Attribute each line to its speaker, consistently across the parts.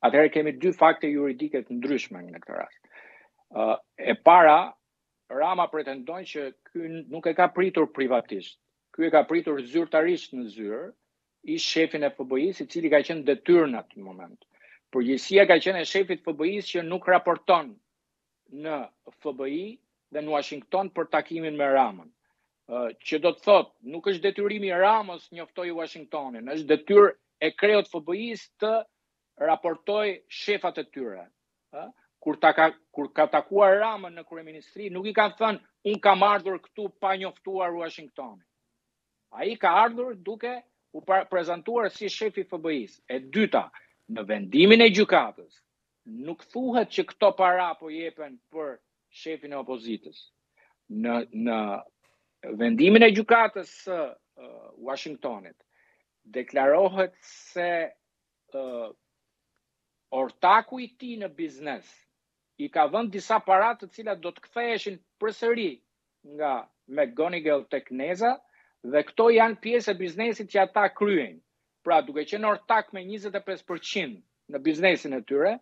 Speaker 1: Atëherë kemi dy fakte juridike të ndryshme në këtë rast. E para, Rama pretendon që ky nuk e ka pritur privatisht. Ky e ka pritur zyrtarisht në zyrë, ish shefin e FBI-s, i cili ka qenë detyrë në atë moment. Përgjegjësia ka qenë e shefit FBI-s që nuk raporton në FBI dhe në Washington për takimin me Ramën. Që do të thotë, nuk është detyrimi i Ramës njoftoi Washingtonin, është detyrë e kreut FBI-s të raportoj shefat e tyre. Kur ka takuar Ramën në kryeministri, nuk i kanë thënë, unë kam ardhur këtu pa njoftuar Washingtonin. Ai ka ardhur duke u prezantuar si shefi FBI-s. E dyta, në vendimin e gjykatës, nuk thuhet që këto para po jepen për shefin e opozitës. Në vendimin e gjykatës së Washingtonit, deklarohet se ortaku i tij në biznes i ka vënë disa para të cilat do të ktheheshin përsëri nga McGonigal tek Neza, dhe këto janë pjesë e biznesit që ata kryejnë. Pra, duke qenë ortak me 25% në biznesin e tyre,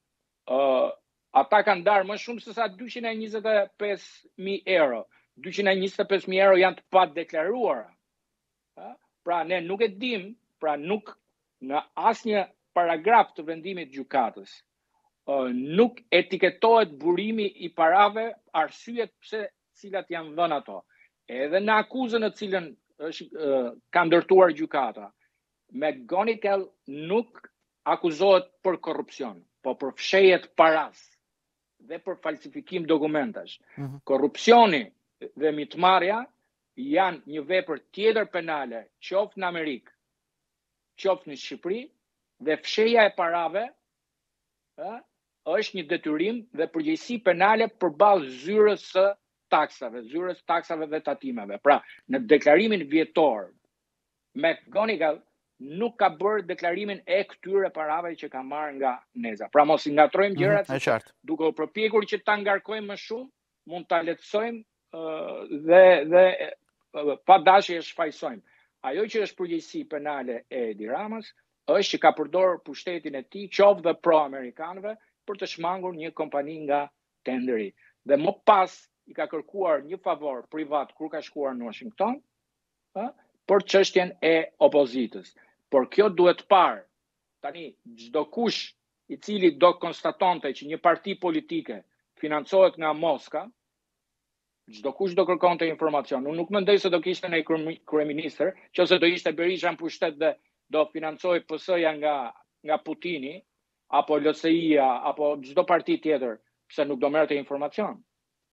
Speaker 1: ata kanë darë më shumë se sa 225.000 euro. 225.000 euro janë të padeklaruara. Pra, ne nuk e dim, pra nuk në asnjë paragraf të vendimit gjykatës nuk etiketohet burimi i parave, arsyet pse cilat janë dhënë ato. Edhe në akuzën e cilën ka ndërtuar gjykata, McGonigal nuk akuzohet për korrupsion, po për fshehje të paras dhe për falsifikim dokumentash. Korrupsioni dhe mitmarrja janë një vepër tjetër penale, qoftë në Amerikë, qoftë në Shqipëri, dhe fshehja e parave është një detyrim dhe përgjegjësi penale përballë zyrës së taksave dhe tatimeve. Pra, në deklarimin vjetor, McGonigal nuk ka bërë deklarimin e këtyre parave që ka marrë nga Neza. Pra, mos i ngatrojmë gjërat, duke u përpjekur që ta ngarkojmë më shumë, mund ta lehtësojmë dhe pa dashje e shfaqsojmë. Ajo që është përgjegjësi penale e Edi Ramës është që ka përdorur pushtetin e tij, qoftë dhe pro-amerikanëve, për të shmangur një kompani nga tenderi. Dhe më pas i ka kërkuar një favor privat kur ka shkuar në Washington, për çështjen e opozitës. Por kjo duhet parë. Tani, çdo kush i cili do konstatonte që një parti politike financohet nga Moska, çdo kush do kërkonte informacion. Unë nuk mendoj se do kishte një kryeministër, nëse do ishte Berisha në pushtet dhe do financojë PS-ja nga Putini, apo LSI-ja, apo çdo parti tjetër, pse nuk do merrte informacion.